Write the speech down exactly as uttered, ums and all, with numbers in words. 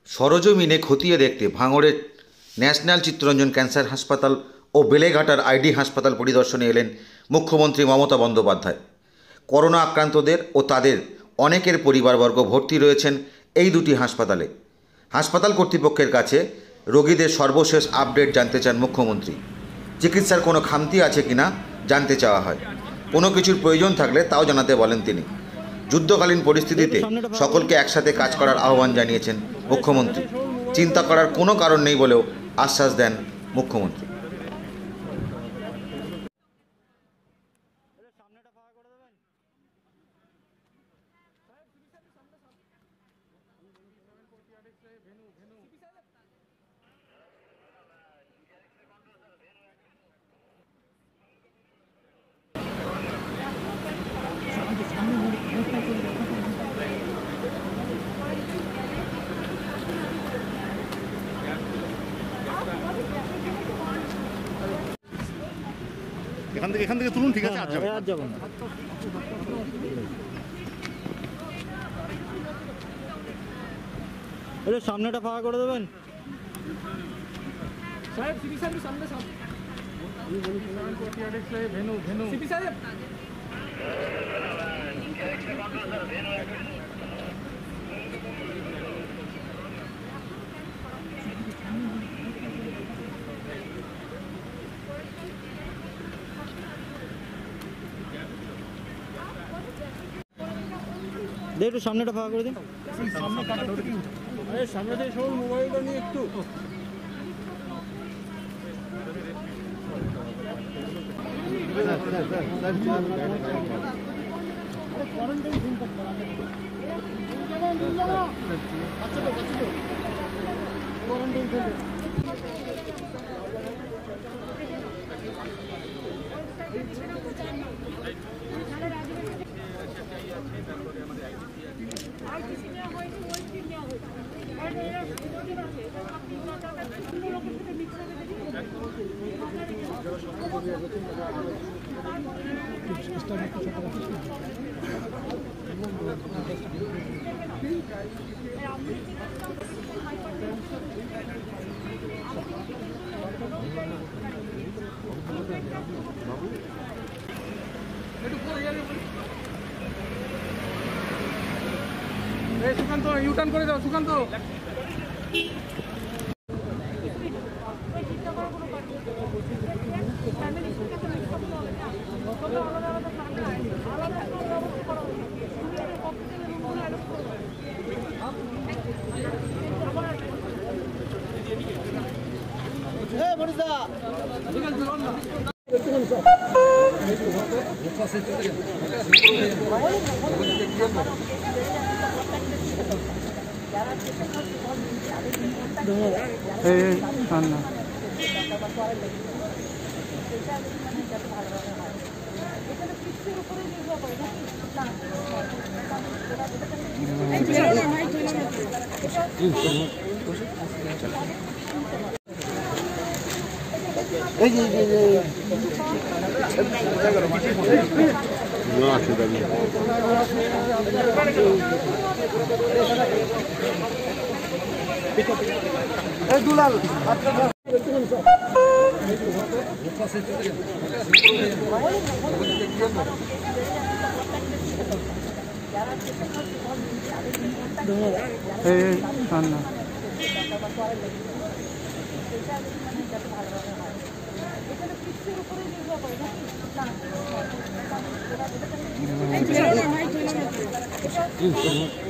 সরজমিনে খতিয়ে দেখতে ভাঙড়ের ন্যাশনাল চিত্তরঞ্জন ক্যান্সার হাসপাতাল ও বেলেঘাটার আইডি হাসপাতাল পরিদর্শনে এলেন মুখ্যমন্ত্রী মমতা বন্দ্যোপাধ্যায়। করোনা আক্রান্তদের ও তাদের অনেকের পরিবারবর্গ ভর্তি রয়েছেন এই দুটি হাসপাতালে। হাসপাতাল কর্তৃপক্ষের কাছে রোগীদের সর্বশেষ আপডেট জানতে চান মুখ্যমন্ত্রী। চিকিৎসার কোনো খামতি আছে কিনা জানতে চাওয়া হয়। কোনো কিছুর প্রয়োজন থাকলে তাও জানাতে বলেন তিনি। যুদ্ধকালীন পরিস্থিতিতে সকলকে একসাথে কাজ করার আহ্বান জানিয়েছেন মুখ্যমন্ত্রী। চিন্তা করার কোনো কারণ নেই বলেও আশ্বাস দেন মুখ্যমন্ত্রী। এখান থেকে এখান থেকে তুলুন, ঠিক আছে? আর যাব না, এটা সামনেটা ফাঁকা করে দেবেন সাহেব। সিপি সাহেব সামনে সামনে ভেনু ভেনু সিপি সাহেব দে, একটু সামনেটা ফাঁকা করে দিন। সামনে কাটা আরে সামনে থেকে সব মোবাইলটা নিয়ে একটু সুকান্ত ইউটার্ন করে দাও। সুকান্ত দুলাল এই